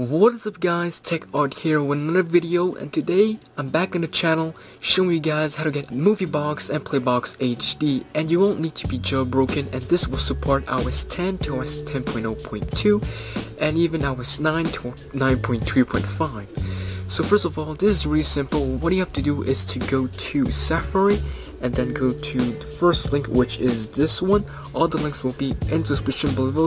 What is up guys, TechArt here with another video, and today I'm back on the channel showing you guys how to get MovieBox and Playbox HD, and you won't need to be jailbroken, and this will support iOS 10 to iOS 10.0.2 and even iOS 9 to 9.3.5. So first of all, this is really simple. What you have to do is to go to Safari and then go to the first link, which is this one. All the links will be in the description below.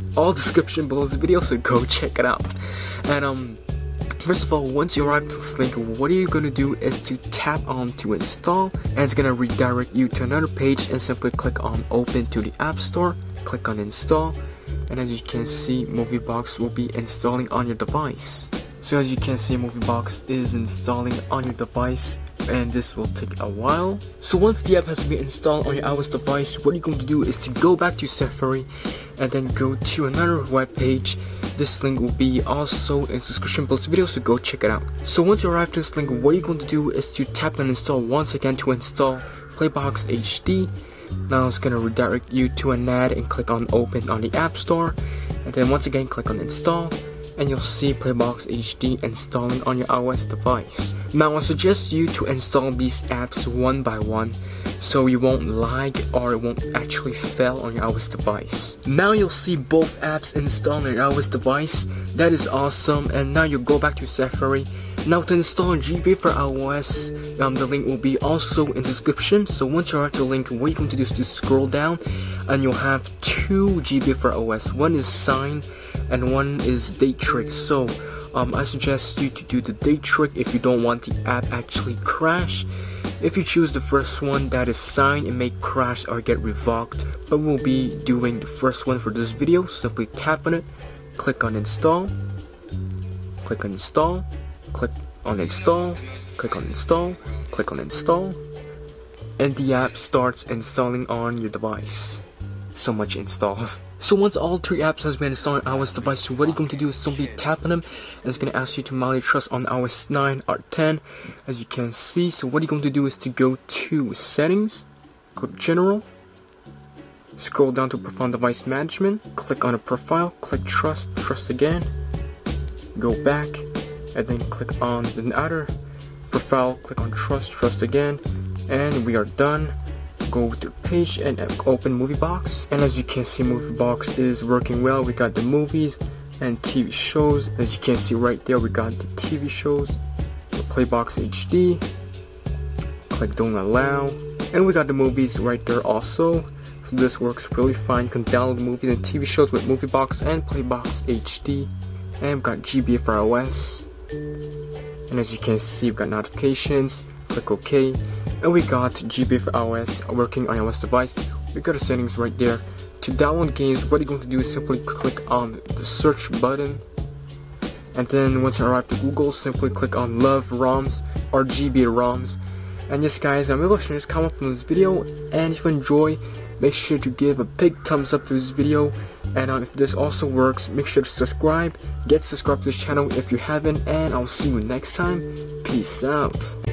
The video, so go check it out. And first of all, once you arrive to this link, what you're gonna do is to tap on to install, and it's gonna redirect you to another page, and simply click on open to the App Store, click on install, and as you can see, MovieBox will be installing on your device. So as you can see, MovieBox is installing on your device, and this will take a while. So once the app has been installed on your iOS device, what you're going to do is to go back to Safari and then go to another web page. This link will be also in the description below this video, so go check it out. So once you arrive to this link, what you're going to do is to tap on install once again to install Playbox HD. Now it's going to redirect you to an ad, and click on open on the App Store, and then once again click on install, and you'll see Playbox HD installing on your iOS device. Now I suggest you to install these apps one by one so you won't lag or it won't actually fail on your iOS device. Now you'll see both apps installed on your iOS device. That is awesome. And now you go back to Safari. Now to install GB for iOS, the link will be also in the description. So once you're at the link, what you're going to do is to scroll down, and you'll have 2 GB for iOS. One is Sign and one is Datrick. So I suggest you to do the Datrick if you don't want the app actually crash. If you choose the first one, that is Sign, it may crash or get revoked, but we'll be doing the first one for this video. Simply tap on it, click on install, click on install, click on install, click on install, click on install, and the app starts installing on your device. So much installs. So once all 3 apps has been installed on iOS device, what you're going to do is simply tap on them, and it's going to ask you to manually trust on iOS 9 or 10, as you can see. So what you're going to do is to go to settings, go to general, scroll down to profile device management, click on a profile, click trust again, go back, and then click on the other profile, click on trust again, and we are done. Go to the page and open MovieBox, and as you can see, MovieBox is working well. We got the movies and TV shows. As you can see right there, we got the TV shows, the Playbox HD. Click don't allow, and we got the movies right there also. So this works really fine. You can download movies and TV shows with MovieBox and Playbox HD, and we got GB for iOS. And as you can see, we've got notifications. Click OK. And we got GB for iOS working on iOS device. We got the settings right there. To download games, what you're going to do is simply click on the search button, and then once you arrive to Google, simply click on Love ROMs or GB ROMs. And yes guys, I'm able to just comment on this video, and if you enjoy, make sure to give a big thumbs up to this video. And if this also works, make sure to subscribe. Get subscribed to this channel if you haven't, and I'll see you next time. Peace out.